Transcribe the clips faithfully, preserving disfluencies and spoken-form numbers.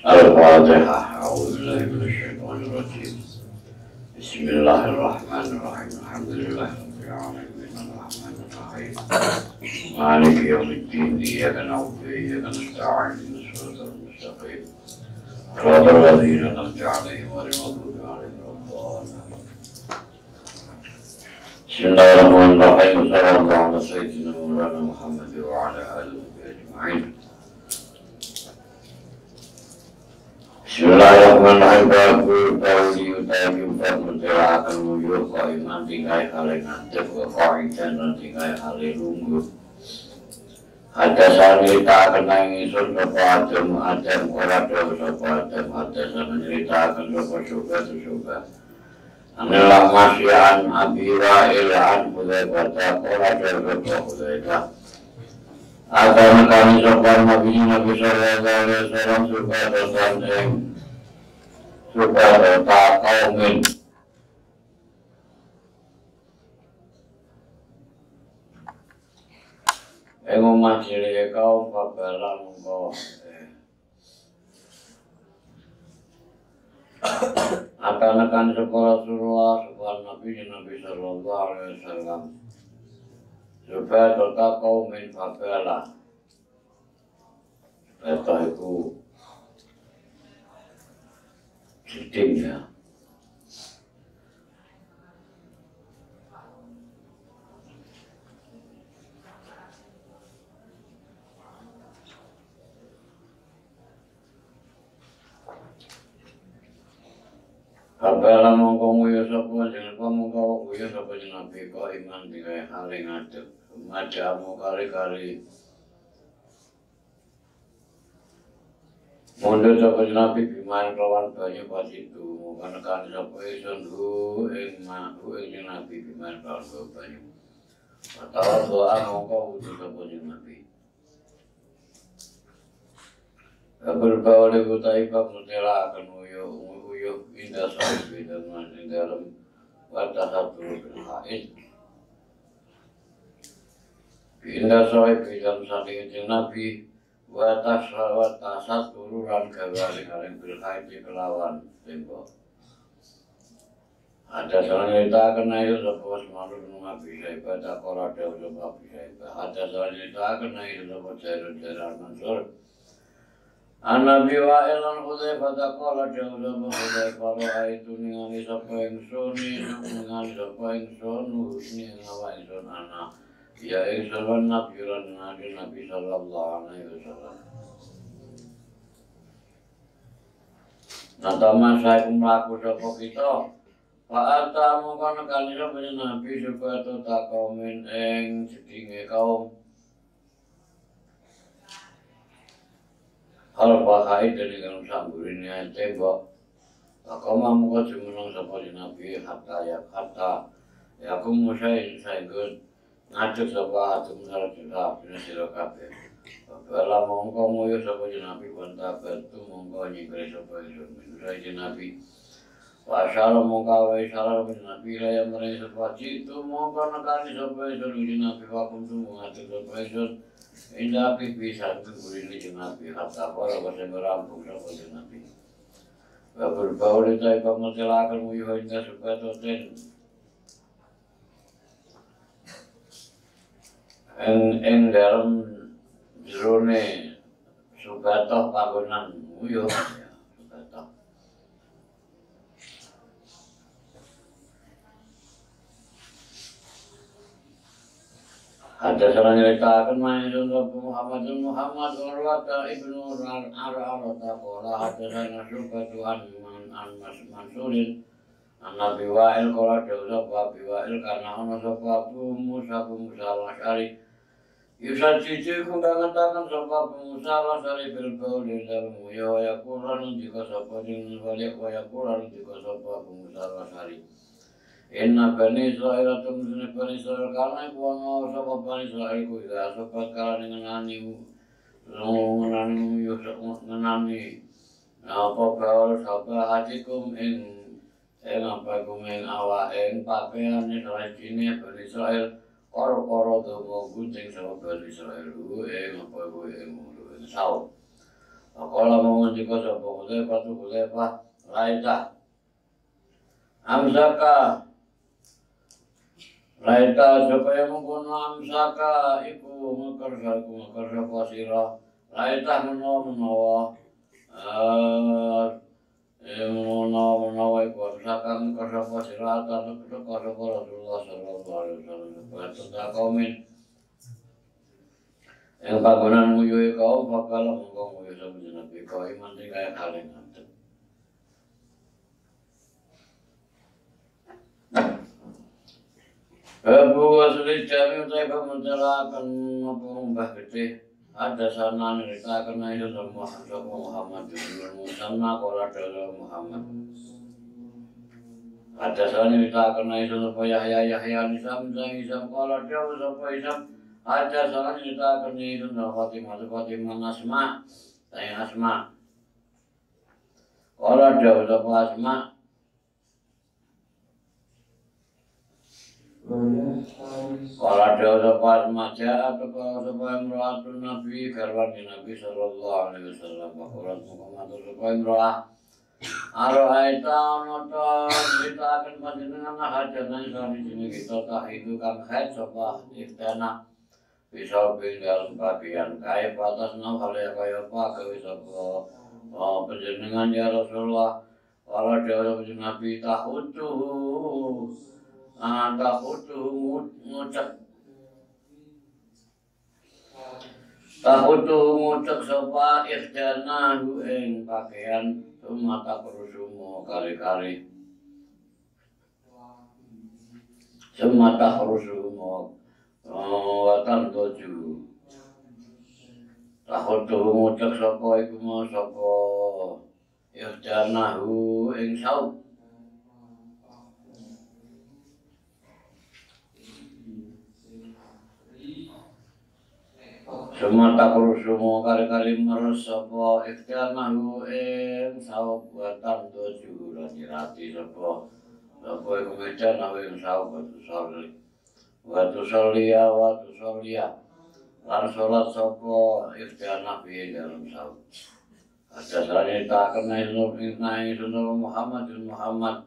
Al-Fatihah. A'udzubillahi minasyaitonir rajim. Bismillahirrahmanirrahim. Alhamdulillahirabbil alamin. Arrahmanir rahim. Maliki yaumiddin. Iyyaka na'budu wa iyyaka nasta'in. Ihdinas siratal mustaqim. Shiratal ladzina an'amta 'alaihim ghairil maghdubi 'alaihim waladdallin. Bismillahirrahmanirrahim. Sallallahu ala sayyidina Maulana Muhammad wa ala alihi ajma'in. Bismillahirrahmanirrahim. Babu Bauli utawi empat mentelakan wujud qaiman tingkai hale ngadep wa qa'idan lan tingkai hale lungguh. Hadasan nyeritakan nangisun sapa adem adem ora dawa sapa adem hadasan nyeritakan sapa syuga syuga. Anilah masyian abira ilan Hudzaifah ora dawa sapa Hudzaifah. Akan kami sopan Nabi Nabi Sallallahu Alaihi Wasallam suka dosan ing suka dosa kaumin ing omah cilik kaum babalan mongko akan-akan sekolah Rasulullah sekolah Nabi Nabi Sallallahu Alaihi Wasallam supaya total kaum min fabela itu itu seding ya fabela mongko nguyu sapa jeneng mongko nguyu sapa jeneng Nabi kok iman digawe hale ngadeg majamu kali-kali mundur sapa Nabi biman kelawan banyu pas itu mungkin kan sapa isun hu ing mahu ing Nabi biman kelawan banyu atau doa mongko wudu sapa Nabi kabul baole utai bab mutela akan uyo uyo indah sahibi dan ing dalam watahatul bil haid indah sahibi dalam saking Nabi wa tasawat tasat tururan gawali kaleng bil haid kelawan tembok ada soalnya kita akan ayo sapa semalur Nabi sahibat akora dawu Nabi sahibat ada soalnya kita akan ayo sapa jaran-jaran Mansur An-Nabi Wa'il al-Hudzaifah taqala jauh Hudzaifah ra'aitu ningali sapa ingsun ningali sapa ingsun ningali sapa ingsun ana ya ingsun Nabi lan Nabi sallallahu alaihi wasallam. Natama saya mlaku sapa kita Fa'ata mongko nekani sapa Nabi supaya tak kaumin ing sedinge kaum hal bahai dari dalam samburinnya tembok. Aku mau muka jumenang sapa Nabi hatta ya hatta ya aku musai saya good ngajak sapa atu menarik kita bina sira kabeh. Bala mongko moyo sapa Nabi bantah betu mongko nyingkre sapa isun minusai Nabi. Wa syara mongko wae syara bin Nabi la yang mare sapa itu mongko nekani sapa isun Nabi wa kuntu ngajak sapa isun indah pipi satu gurih ni Nabi hatta para bahasa merampung sapa Nabi. Babul baul itu pemutelakan muyuh indah supaya toten. Eng eng dalam jerone subatoh panggonan muyuh ya subatoh. Ada salah nyeritakan main Nabi Muhammad Muhammad Urwata ibnu Ar-Arata kola ada salah suka Tuhan an Mansurin an Nabi Wa'il kola jauh Nabi Wa'il karena ana sapa Abu Musa Abu Musa al-Asy'ari Yusad cici kungkangan sapa Abu Musa al-Asy'ari bil bauli dalam ya ya Quran jika sapa dengan balik ya Quran jika sapa Abu Musa al-Asy'ari Inna Bani Israel atau Muslim Bani Israel karena ibu mau sapa Bani Israel ku ya sobat kala ngenani ngenani yusuk ngenani apa baul sapa hatikum ing ing apa kumeng awak ing papean Israel ini Bani Israel karo-karo donga gunting sapa Bani Israel ku ing apa ku ing saw Faqala mengandika sapa Hudzaifah tu Hudzaifah raita amsaka raita supaya mengkono amsaka iku mekersa iku mekersa pasira raita menawa-menawa eh menawa-menawa iku amsaka mekersa pasira atas kepada Rasulullah sallallahu alaihi wasallam supaya tentang kaumin yang kagunan nguyui kaum fakala mengkau nguyui sama Nabi kau iman tinggal kalian nanti. Abu Wasli Jami utai pementerakan pengumbah gede ada sana cerita kena itu sama Muhammad bin Musanna kola dalam Muhammad. Ada sana cerita kena itu sama Yahya Yahya Nisam Nisam kola dalam sama Isam. Ada salah cerita kini itu sama Fatimah, Fatimah Asma, saya Asma. Kalau jauh sama Asma, kalau jauh sama Asma, jauh atau sama Imraatun Nabi, karwani Nabi Sallallahu Alaihi Wasallam. Bakuran Muhammad sama Imraat. Arohaita nonton cerita akan panjenengan hajatan saat di sini kita tak itu kan head sama iftana. Bisa dalam bagian kaya batas enam hal yang kaya apa bisa penjenengan ya Rasulullah kalau dia Nabi tahutuhu tahutuhu ngucap tahutuhu ngucap sopa ikhtanahu ing pakaian sumata perusumu kali-kali sumata perusumu watan tujuh takut tuh ngucap sapa iku mau sapa ihdanahu ing saub semata kurusumu kali-kali meres sapa ihdanahu ing saub watan tujuh rati-rati sapa sapa iku ihdanahu ing saub watu soli watu solia, watu solia lan sholat sopo ikhtiar Nabi dalam saud ada salahnya tak kena ilmu naik sunnah Muhammad Muhammad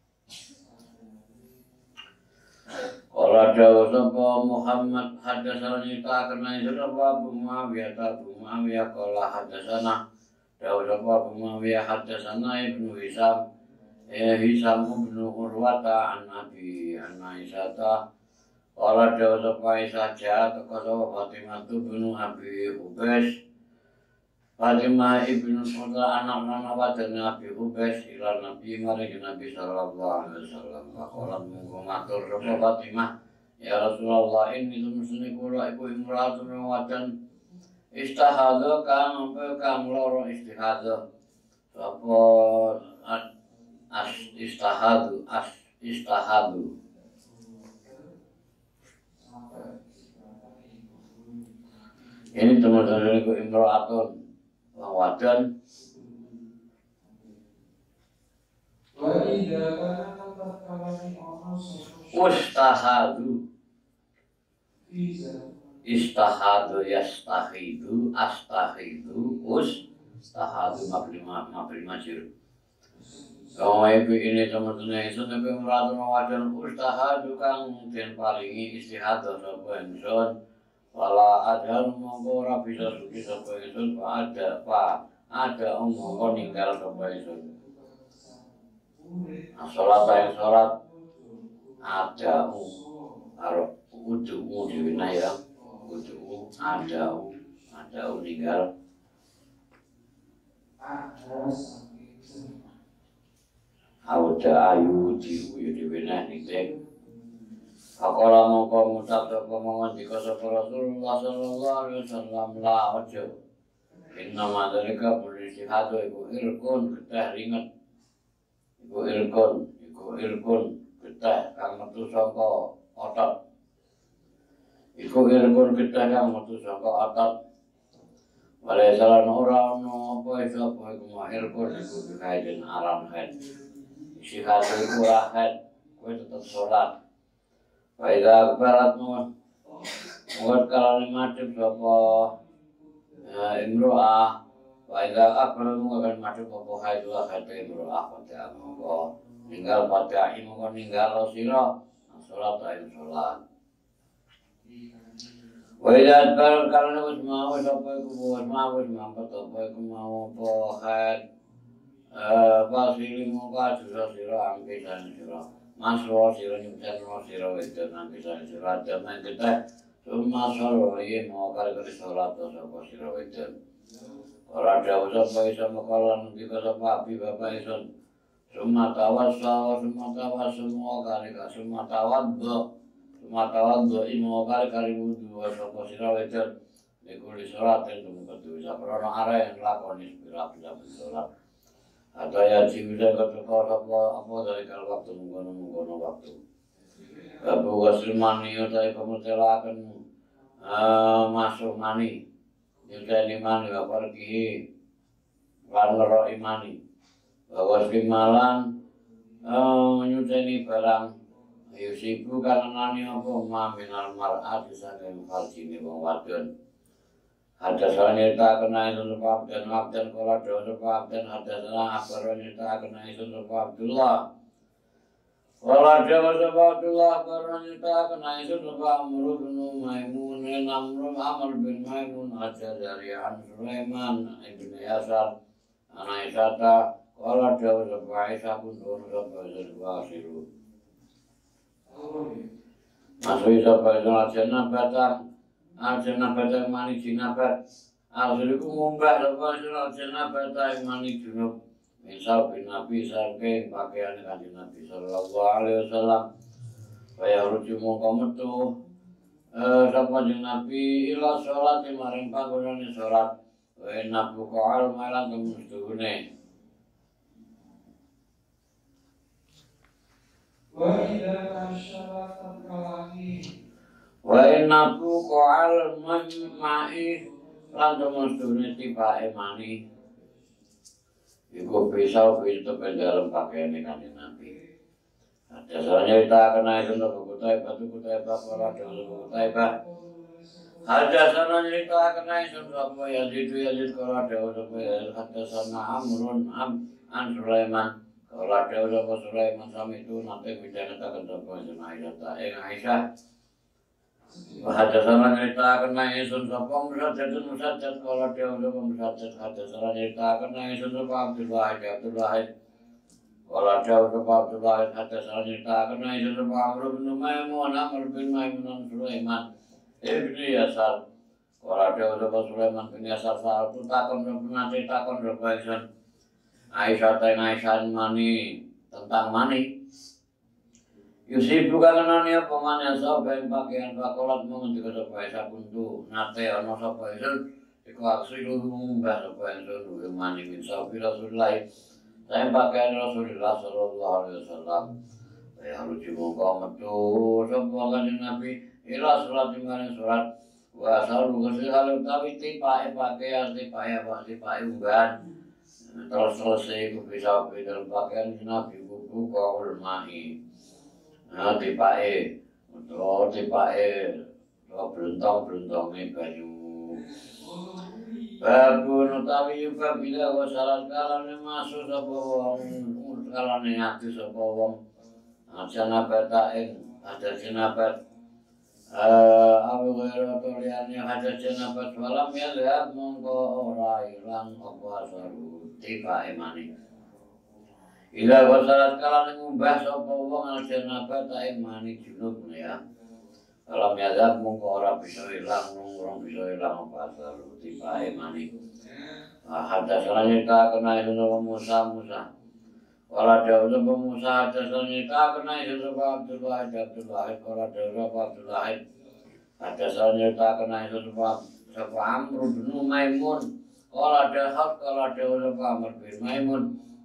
kalau jauh sopo Muhammad ada salahnya tak kena ilmu Abu Muawiyah Abu Muawiyah kalau ada sana jauh sopo Abu Muawiyah ada sana Ibnu Hisam eh Hisam Ibnu Urwata an Nabi an Aisyah. Kalau jauh sampai saja, kalau Fatimah itu bunuh Abi Hubes. Fatimah ibnu Putra anak anak wajan Abi Hubes ilah Nabi mari Nabi Sallallahu Alaihi Wasallam. Kalau mungkin matur sama Fatimah, ya Rasulullah ini semestinya kula ibu imraatun wajan istihada kang apa kang loro istihada. Apa as istihadu as istihadu. Ini teman-teman itu imro'atun wadan ustahadu istahadu yastahidu astahidu ustahadu mabrimah mabrimah jiru kalau ibu ini teman-teman itu tapi imro'atun wadan ustahadu kang dan palingi istihadu sapa insun wala ada mongko ora bisa suci sapa ingsun ada pak ada mongko ninggal sapa ingsun salat yang salat ada karo udu udu ya udu ada ada ninggal ada ayu diu di benah ning Akola mongko ngucap sapa mangandika sapa Rasulullah sallallahu alaihi wasallam la ojo. Inna madalika polisi hado iku irkun ketah ringet. Iku irkun, iku irkun ketah kang metu saka otot. Iku irkun ketah kang metu saka otot. Wale salan ora ono apa sapa iku irkun iku kaiden aran head. Isi hado iku rahat, kowe tetep salat. Baiklah, keberatmu buat kalau macam siapa imro'ah Wa idza aqbala mungkin masuk apa haidullah haidai imro'ah fatihah mongko ninggal fatihah mongko ninggal sira salat ayo salat. Wa idza adbar karena wis mau sapa iku wis mau wis mampet apa iku mau apa haid eh pasili mongko ajura sira ampisan sira masro sira nyucen sira wedon ampisan sira jaman kita cuma solo iki mau karo salat sapa sira wedon. Ora jauh sampai sama kalan di sapa api bapak isun semua tawassa semua tawas semua kali ka semua tawaddo semua tawaddo imo kali kali wudu sapa sira wedon iku di salat itu kudu saprono are yang lakoni pira pira salat ada ya jiwida keteko apa apa dari kalau waktu mengkono-mengkono waktu Abu Waslimani utai pemutelakan masuk mani Yudhani mani wa pergi lan ngero imani bahwa simalan nyudani barang yusibu karena nani apa ma minal mar'at saking farjine wong wadon ada sanita kena itu sebab dan abdan kala do sebab dan ada sana akbaranita kena itu sebab Abdullah Wala jawa sabatullah baranita kena itu sebab Amr bin Maimun Amr Amr bin Maimun aja dari An Sulaiman ibn Yasar anak Isata wala jawa sebab Aisyah pun turun sebab sebab siru masuk sebab sholat jenabatan al jenabatan mani jinabat asliku mumbah sebab sholat jenabatan mani junub misal bin Nabi saking pakaian kanjeng Nabi sallallahu alaihi wasallam kaya rujuk mongko metu eh sapa jeneng Nabi ila salat maring panggonane salat wa nabu qal malan temustune wa idza kasyarat kalahi wa nabu qal mamai lan temustune tibae mani Iku pisau itu dalam pakaian kanjeng Nabi. Dasarnya kita kena itu untuk kutai batu kutai bakar ada untuk kutai bak. Ada sana cerita kena itu apa ya itu ya itu kalau ada untuk ya ada sana Amrun Am An Sulaiman kalau ada untuk Sulaiman sama itu nanti bicara kita ketemu sama Aisyah tak eh Aisyah. Ada sana cerita kena itu apa musajat musajat kalau dia untuk musajat ada sana cerita kena itu apa Abdullah Abdullah kalau ada untuk Abdullah ada sana cerita kena itu apa Amr bin Maimun Amr bin Maimun Sulaiman ibni Yasar kalau ada untuk Sulaiman bin Yasar saat itu takon nanti takon berbahasan Aisyah tanya Aisyah mani tentang mani Yusif bukan kenanya pemanya sampai pakaian pakolat mengunjungi supaya sabuntu nate ono supaya itu dikuaksi dulu mbak supaya itu mani min sabi Rasulullah saya pakaian Rasulullah sallallahu alaihi wasallam saya harus dibuka metu semua kanjeng Nabi ila surat dimana surat wa salu kesalahan tapi tipe pakaian tipe apa tipe unggan terus selesai itu bisa dalam pakaian Nabi buku kaul mahi Nah, tipae, oh tipae, oh beruntong-beruntongnya banyu. Babu nutawi juga bila wasalat kalane masuk sapa wong, kalane ati sapa wong. Janabatain, ada janabat. Eh, abu ghairu toliane ada janabat walam ya lihat mongko ora ilang apa asaru tipae maning. Ila wasalat kalan ngumbah sapa wong aja nabat tae mani junub ya. Kalau miazab mongko ora bisa ilang ora bisa ilang apa asal tibae mani. Hadda sanita kena itu Musa Musa. Wala jauh sapa Musa hadda sanita kena itu Abdullah Abdullah wala jauh Abdullah. Hadda sanita kena itu sapa Amr bin Maimun. Wala jauh wala jauh sapa Amr bin Maimun.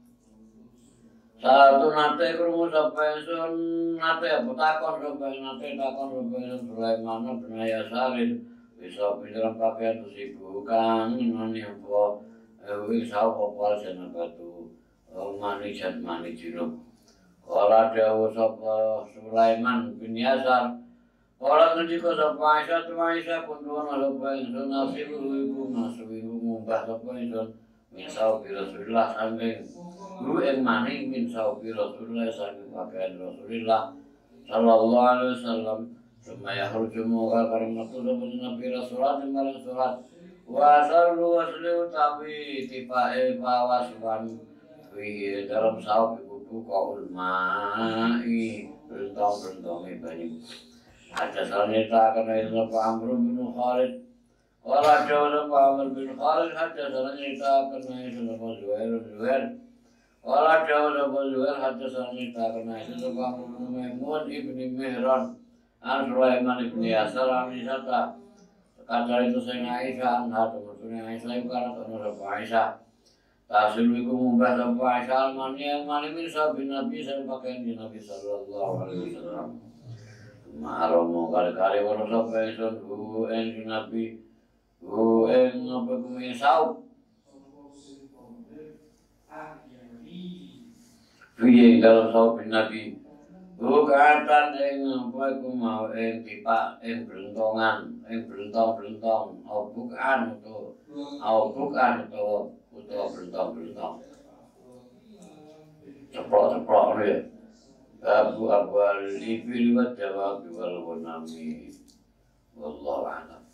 Satu nate krungu sapa sun nate apa takon sapa nate takon sapa Sulaiman bin Yasarin bisa pindahan pakaian sibukan mani apa wis apa jeneng batu mani jan mani junub ora dawuh sapa Sulaiman bin Yasar ora ngendika sapa Aisyah tu Aisyah pun dono sapa sun nasibu iku masuk iku ngumbah sapa sun min saubi Rasulillah saking hu ing maning min saubi Rasulillah saking pakaian Rasulillah sallallahu alaihi wasallam supaya hurjumu karena metu Nabi Rasulullah marang surat wa sallu waslu tapi tipae pawaswan wi dalam saubi kudu kaul mai berentong-berentong banyu ada sanita kana ila Amr bin Khalid wala jawab Amr bin Khalid hatta sanita kana ila Zuhair Zuhair wala jawab Zuhair hatta sanita kana ila Amr bin Maimun ibn Mihran an Sulaiman ibn Yasar an Isata kata itu saya Aisyah anha maksudnya Aisyah itu karena terhadap Aisyah tasiliku mubah sama Aisyah almani almani mirsa bin Nabi saya pakaian di Nabi sallallahu alaihi wasallam maromo kali-kali walau sampai sun hu en Nabi hu en apa kumisau fiye dalam sau bin Nabi bukan yang apa aku mau yang tipa yang berentongan yang berentong berentong oh bukan itu oh bukan itu itu berentong berentong ceplok ceplok ni abu abu lipi liwat jawab wal wanami wallahu a'lam.